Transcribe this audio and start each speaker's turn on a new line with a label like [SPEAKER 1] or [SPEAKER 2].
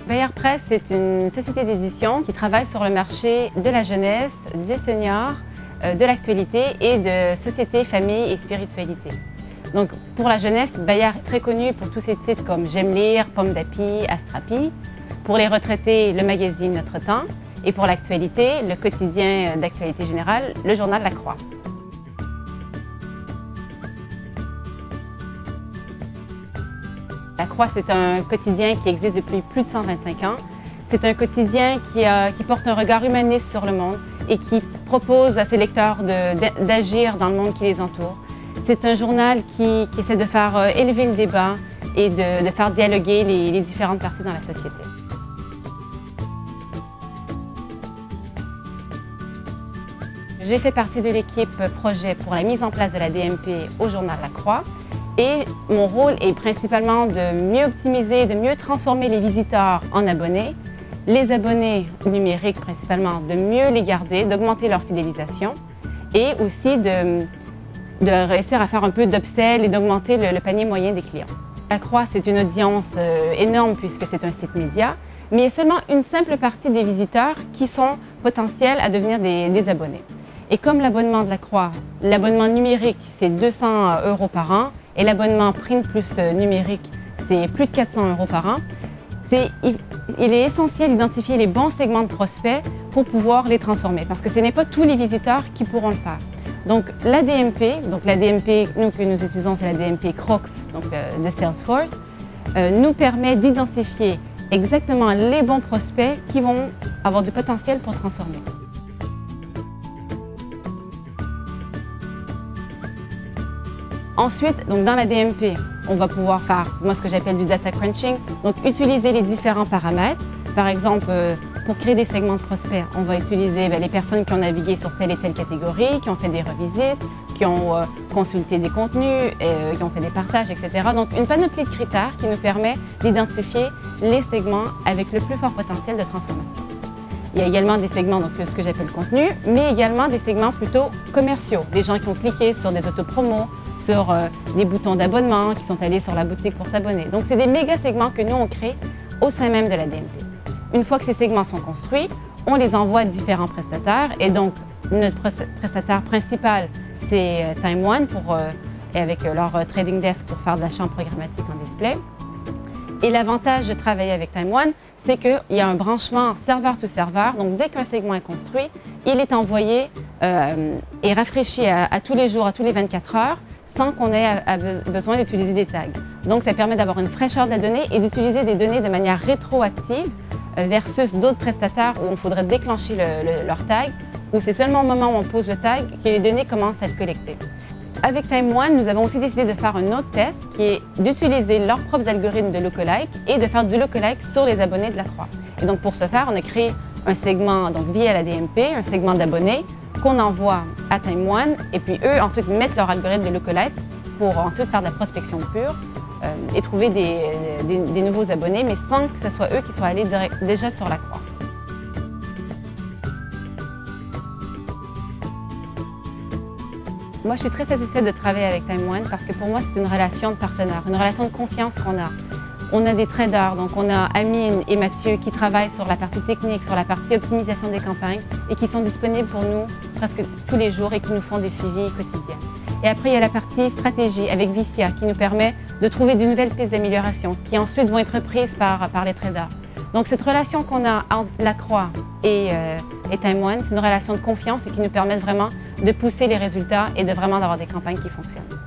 [SPEAKER 1] Bayard Presse, c'est une société d'édition qui travaille sur le marché de la jeunesse, des seniors, de l'actualité et de société, famille et spiritualité. Donc, pour la jeunesse, Bayard est très connu pour tous ses titres comme J'aime lire, Pomme d'api, Astrapi. Pour les retraités, le magazine Notre Temps. Et pour l'actualité, le quotidien d'actualité générale, le journal La Croix. La Croix, c'est un quotidien qui existe depuis plus de 125 ans. C'est un quotidien qui porte un regard humaniste sur le monde et qui propose à ses lecteurs d'agir dans le monde qui les entoure. C'est un journal qui essaie de faire élever le débat et de faire dialoguer les différentes parties dans la société. J'ai fait partie de l'équipe projet pour la mise en place de la DMP au journal La Croix. Et mon rôle est principalement de mieux optimiser, de mieux transformer les visiteurs en abonnés, les abonnés numériques principalement, de mieux les garder, d'augmenter leur fidélisation et aussi de réussir à faire un peu d'upsell et d'augmenter le panier moyen des clients. La Croix, c'est une audience énorme puisque c'est un site média, mais il y a seulement une simple partie des visiteurs qui sont potentiels à devenir des abonnés. Et comme l'abonnement de La Croix, l'abonnement numérique, c'est 200 € par an, et l'abonnement print plus numérique, c'est plus de 400 € par an, il est essentiel d'identifier les bons segments de prospects pour pouvoir les transformer, parce que ce n'est pas tous les visiteurs qui pourront le faire. Donc la DMP que nous utilisons, c'est la DMP Crocs de Salesforce, nous permet d'identifier exactement les bons prospects qui vont avoir du potentiel pour transformer. Ensuite, donc dans la DMP, on va pouvoir faire ce que j'appelle du data crunching, donc utiliser les différents paramètres. Par exemple, pour créer des segments de prospects, on va utiliser les personnes qui ont navigué sur telle et telle catégorie, qui ont fait des revisites, qui ont consulté des contenus, qui ont fait des partages, etc. Donc une panoplie de critères qui nous permet d'identifier les segments avec le plus fort potentiel de transformation. Il y a également des segments, donc ce que j'appelle contenu, mais également des segments plutôt commerciaux, des gens qui ont cliqué sur des autopromos, sur des boutons d'abonnement, qui sont allés sur la boutique pour s'abonner. Donc c'est des méga segments que nous on crée au sein même de la DMP. Une fois que ces segments sont construits, on les envoie à différents prestataires et donc notre prestataire principal c'est Time One avec leur trading desk pour faire de l'achat programmatique en display. Et l'avantage de travailler avec Time One, c'est qu'il y a un branchement serveur to serveur, donc dès qu'un segment est construit, il est envoyé et rafraîchi à tous les jours, à tous les 24 heures, sans qu'on ait besoin d'utiliser des tags. Donc ça permet d'avoir une fraîcheur de la donnée et d'utiliser des données de manière rétroactive versus d'autres prestataires où il faudrait déclencher leur tag, où c'est seulement au moment où on pose le tag que les données commencent à être collectées. Avec Time One, nous avons aussi décidé de faire un autre test qui est d'utiliser leurs propres algorithmes de lookalike et de faire du lookalike sur les abonnés de La Croix. Et donc pour ce faire, on a créé un segment via la DMP, un segment d'abonnés qu'on envoie à Time One et puis eux ensuite mettent leur algorithme de lookalike pour ensuite faire de la prospection pure et trouver des nouveaux abonnés, mais sans que ce soit eux qui soient allés déjà sur La Croix. Moi, je suis très satisfaite de travailler avec Time One parce que pour moi, c'est une relation de partenaire, une relation de confiance qu'on a. On a des traders, donc on a Amine et Mathieu qui travaillent sur la partie technique, sur la partie optimisation des campagnes et qui sont disponibles pour nous presque tous les jours et qui nous font des suivis quotidiens. Et après, il y a la partie stratégie avec Vicia qui nous permet de trouver de nouvelles pistes d'amélioration qui ensuite vont être prises par les traders. Donc cette relation qu'on a entre La Croix et Time One, c'est une relation de confiance et qui nous permet vraiment de pousser les résultats et de vraiment d'avoir des campagnes qui fonctionnent.